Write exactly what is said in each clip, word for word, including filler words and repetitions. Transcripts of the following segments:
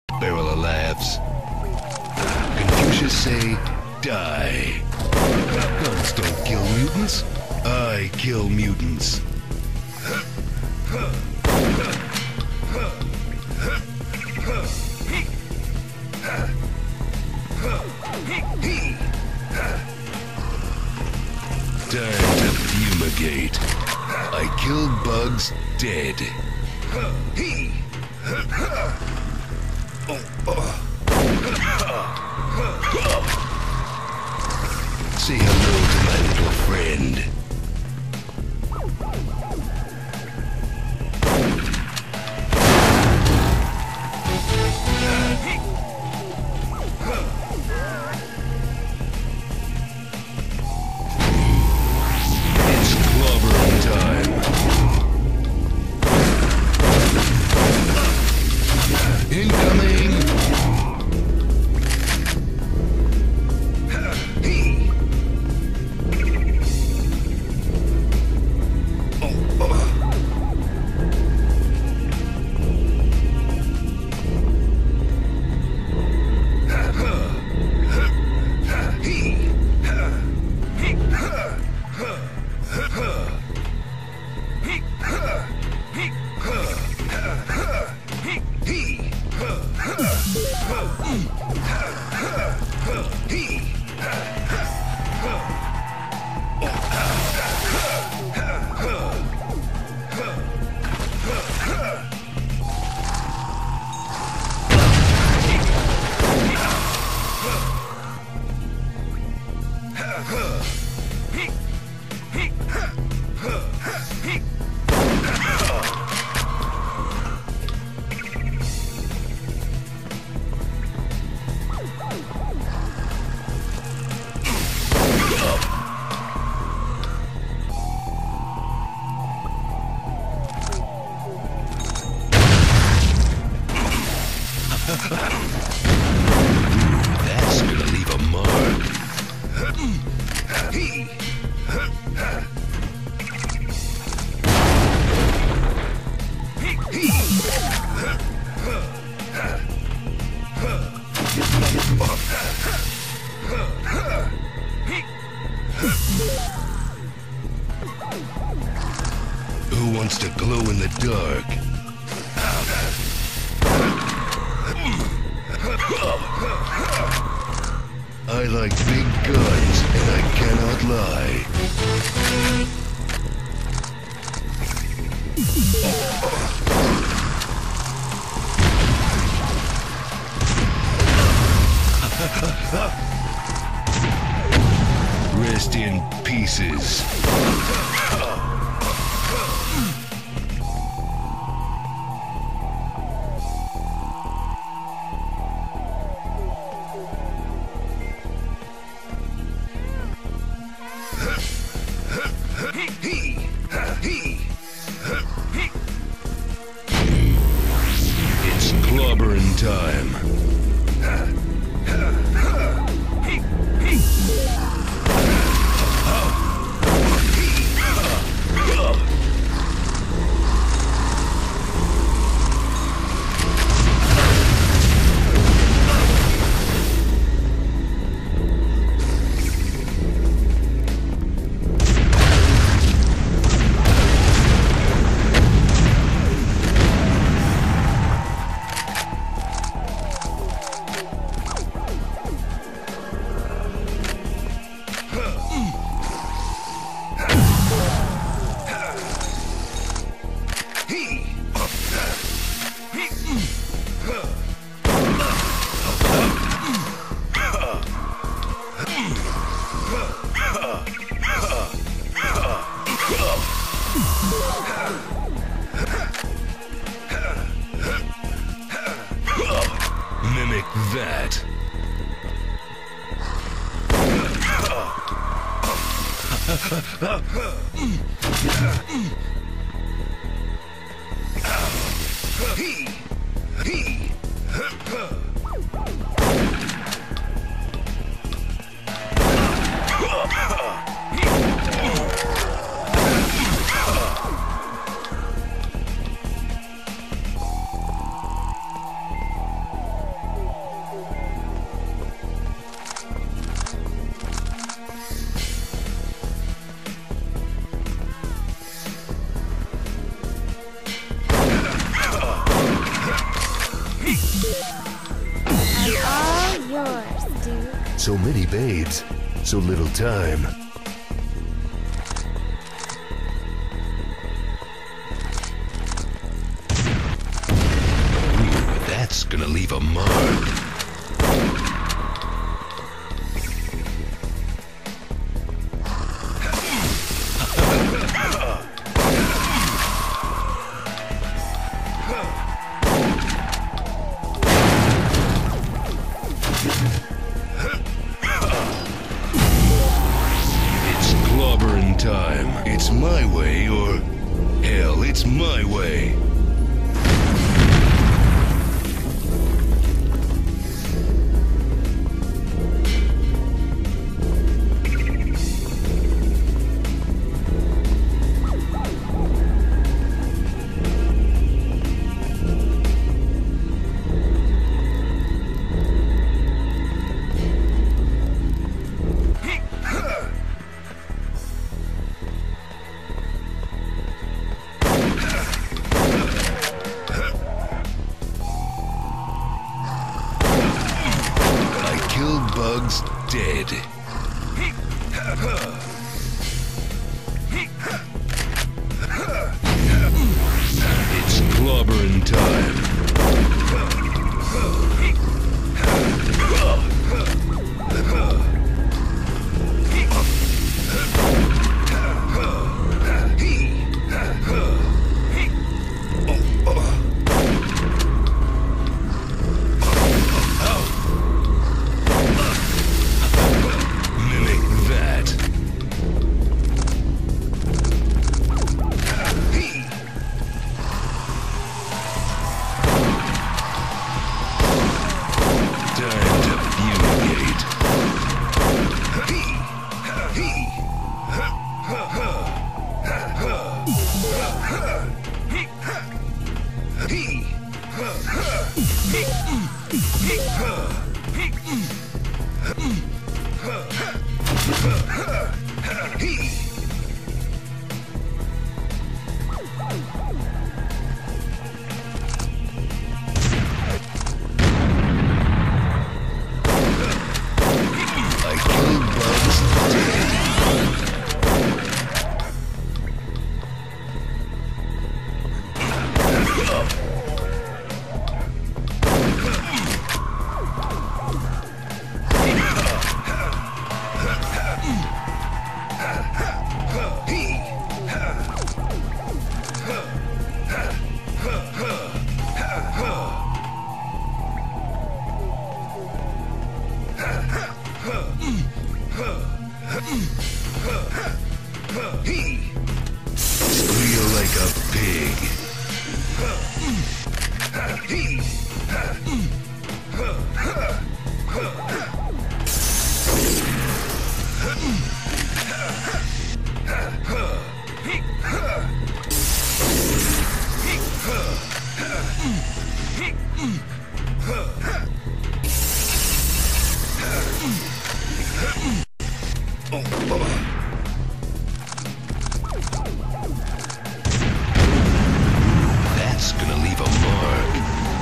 Barrel of laughs. Confucius say, die. Guns don't kill mutants. I kill mutants. Time to fumigate. I killed bugs dead. Say hello to my little friend. It's clobbering time. Incoming! That's gonna leave a mark. Who wants to glow in the dark? I like big guns, and I cannot lie. Rest in pieces. It's clobbering time. Mimic that. I'm all yours, dude. So many babes, so little time. Ooh, that's gonna leave a mark. Time. It's my way, or hell, it's my way. Bugs dead. It's clobbering time. Squeal like a pig. That's gonna leave a mark.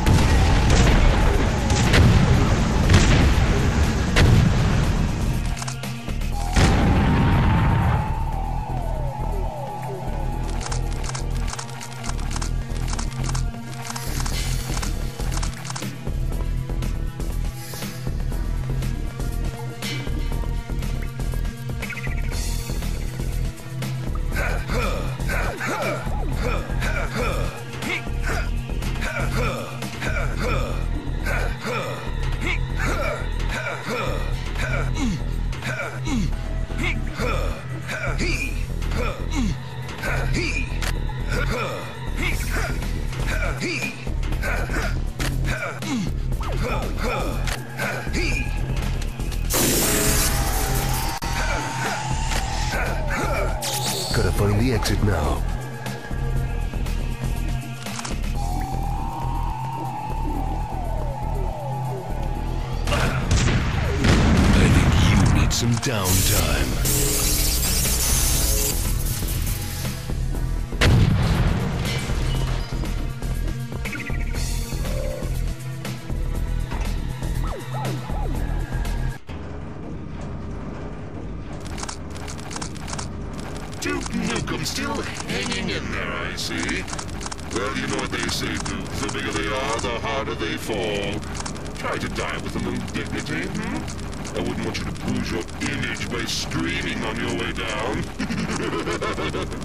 Gotta find the exit now. I think you need some downtime. Still hanging in there, I see. Well, you know what they say, Duke. The bigger they are, the harder they fall. Try to die with a little dignity, hmm? I wouldn't want you to bruise your image by screaming on your way down.